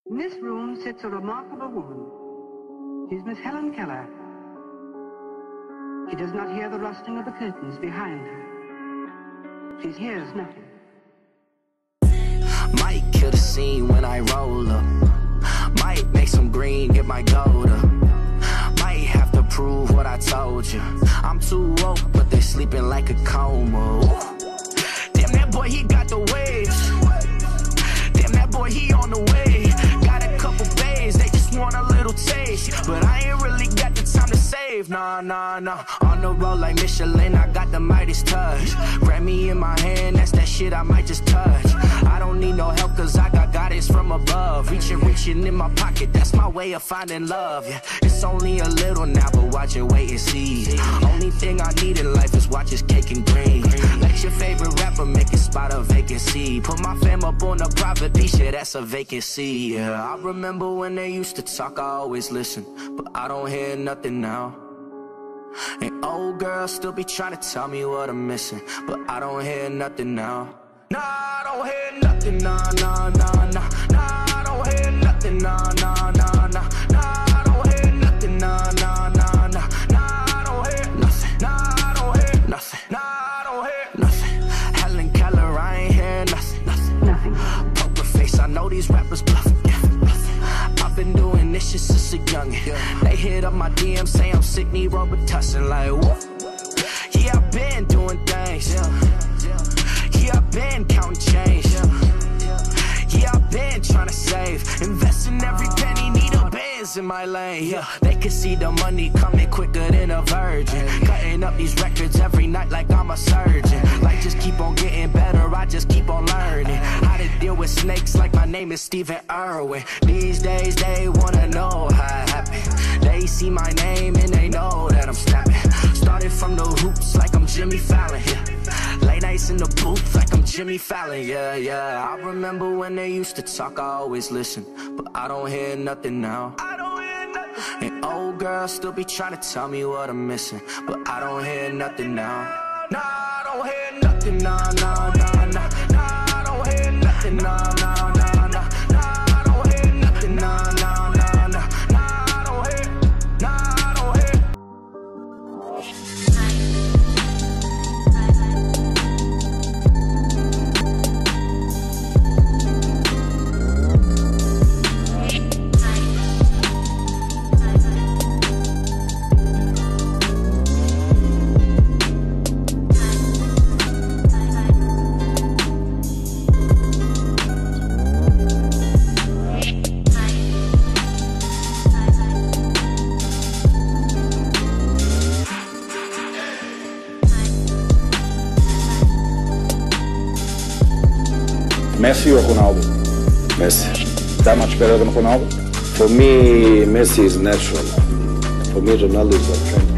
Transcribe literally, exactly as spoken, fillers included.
In this room sits a remarkable woman. She's Miss Helen Keller. She does not hear the rustling of the curtains behind her. She hears nothing. Might kill the scene when I roll up. Might make some green, get my gold up. Might have to prove what I told you. I'm too woke, but they sleeping like a coma. Damn, that boy, he got the waves. Damn, that boy, he on the way. Got a couple bays, they just want a little taste. But I ain't really got the time to save. Nah, nah, nah. On the road like Michelin, I got the Midas touch. Grammy in my hand, that's that shit I might just touch. I don't need no help, cause I got guidance from above. Reaching, reaching in my pocket, that's my way of finding love. Yeah, it's only a little now, but watch it, wait and see. Only thing I need in life is watch is cake and green. Let your favorite rapper make it spot a vacancy. Put my fam up on a private beach, yeah, that's a vacancy. Yeah, I remember when they used to talk, I always listen, but I don't hear nothing now. And old girls still be trying to tell me what I'm missing, but I don't hear nothing now. Nah, I don't hear nothing, nah, nah, nah, nah. Nah, I don't hear nothing, nah, nah, nah, nah. Nah, I don't hear nothing, nah, nah, nah, nah. Nah, I don't hear nothing, nah, I don't hear nothing. Nah, I don't hear nothing. Helen Keller, I ain't hear nothing, nothing, nothing. Poker face, I know these rappers bluffing. I've been doing this shit since a youngin'. They hit up my D M, say I'm sick, need Robitussin. Like, what? Yeah, I've been doing things. Yeah, I've been counting change. Yeah, I've been trying to save. Investing every penny, need a Benz in my lane. Yeah, they can see the money coming quicker than a virgin. Cutting up these records every night like I'm a surgeon. Like, just keep on getting better, I just keep on learning how to deal with snakes like my name is Stephen Irwin. These days they wanna know how it happened. They see my name and they know that I'm snapping. Started from the hoops like I'm Jimmy Fallon, yeah. Late nights in the booth like I'm Jimmy Fallon, yeah, yeah. I remember when they used to talk, I always listen, but I don't hear nothing now. I don't hear nothing. And old girls still be trying to tell me what I'm missing, but I don't hear nothing now. Nah, I don't hear nothing, nah, nah, nah, nah. Nah, I don't hear nothing, nah, nah, nah, nah. Nah, I don't hear nothing, nah, nah, nah, nah. Nah, I don't hear, nah, I don't hear. Messi or Ronaldo? Messi. That much better than Ronaldo? For me, Messi is natural. For me, Ronaldo is a trend.